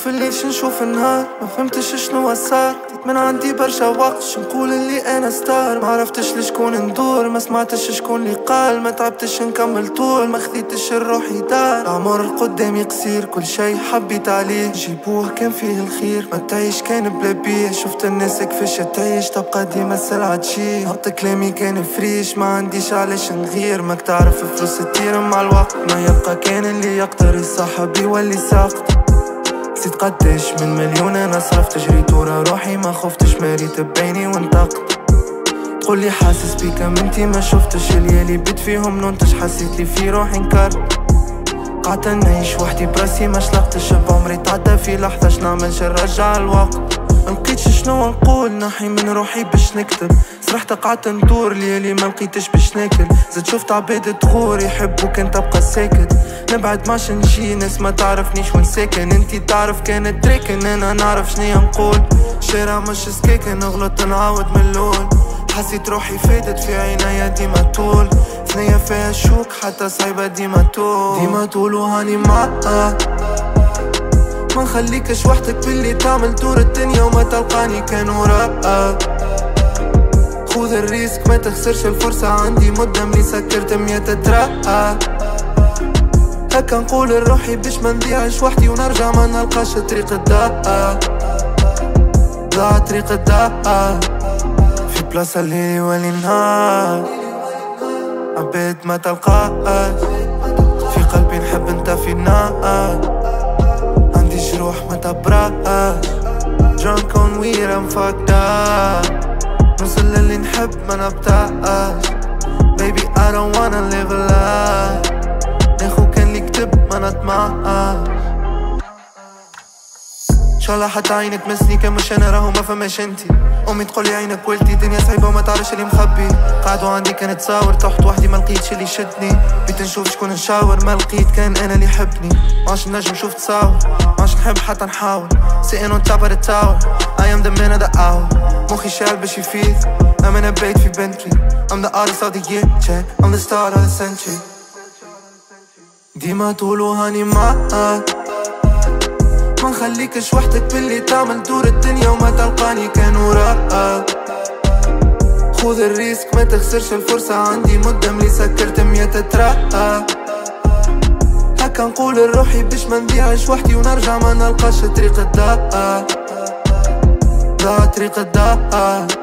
في الليل شنشوف النهار، ما فهمتش شنو صار. بديت من عندي برشا وقت شنقول اللي انا ستار. ما عرفتش لشكون ندور، ما سمعتش شكون اللي قال. ما تعبتش نكمل طول، ما خذيتش الروحي دار. العمر قدامي قصير، كل شي حبيت عليه جيبوه كان فيه الخير. ما تعيش كان بلا بيه، شفت الناس كيفاش تعيش تبقى ديما السلعة تجي. هبط كلامي كان فريش، ما عنديش علاش نغير. ماك تعرف فلوس تطير مع الوقت، ما يبقى كان اللي يقدر يصاحب يولي ساقط. نسيت قداش من مليون انا صرفت، جريت ورا روحي ما خفتش، مريت بعيني وانطقت. تقولي حاسس بيك انتي ما شفتش الليالي بيت فيهم ننتج. حسيت لي في روحي انكرت، قعدت نعيش وحدي براسي ما شلقتش. بعمري تعدى في لحظة شنعمل نرجع الوقت. ملقيتش شنو نقول، نحي من روحي باش نكتب. سرحت قعدت ندور ليالي ما لقيتش باش ناكل. زاد شفت عباد تغور يحبوك انت تبقى ساكت. نبعد ماش نجي ناس ما تعرفنيش وين ساكن. انتي تعرف كانت تراكن، انا نعرف شنيا نقول. شارع مش سكاكن، نغلط نعاود من الاول. حسيت روحي فاتت في عينيا ديما طول. ثنية فيها شوك حتى صعيبة ديما طول وهاني معاها. ما نخليكش وحدك باللي تعمل دور الدنيا وما تلقاني كان وراك. خذ الريسك ما تخسرش الفرصة، عندي مدة ملي سكرت 100 تراء. هكا نقول لروحي باش ما نضيعش وحدي ونرجع ما نلقاش طريق الداء. ضاع طريق الداء في بلاصة الليل يولي نهار. عباد ما تلقاش في قلبي نحب انت في النار. عندي جروح ما تبراش، drunk on weed I'm fucked up. نوصل للي نحب ما نبتاش. Baby I don't wanna live a lie. ناخو كان لي كتب ما نطمعش. ان شاء الله حتى عينك تمسني كان مش انا راهو ما فماش انتي. امي تقولي عينك ولدي دنيا صعيبه وما تعرفش اللي مخبي. قعدوا عندي كانت تصاور تحت وحدي ما لقيتش اللي شدني. بيت نشوف شكون نشاور ما لقيت كان انا اللي يحبني. ماش نجم شوف تصاور ماش نحب حتى نحاول. sitting on top of the tower I am the man of the hour. مخي شال باش يفيد I'm in a bait في بنتلي. I'm the artist of the year check I'm the star of the century. ديما طول وهاني معاك. ما نخليكش وحدك باللي تعمل دور الدنيا وما تلقاني كان وراك. خذ الريسك ما تخسرش الفرصة، عندي مدة ملي سكرت 100 تراء. هكا نقول لروحي باش ما نضيعش وحدي ونرجع ما نلقاش طريق الداء. ضاع طريق الداء.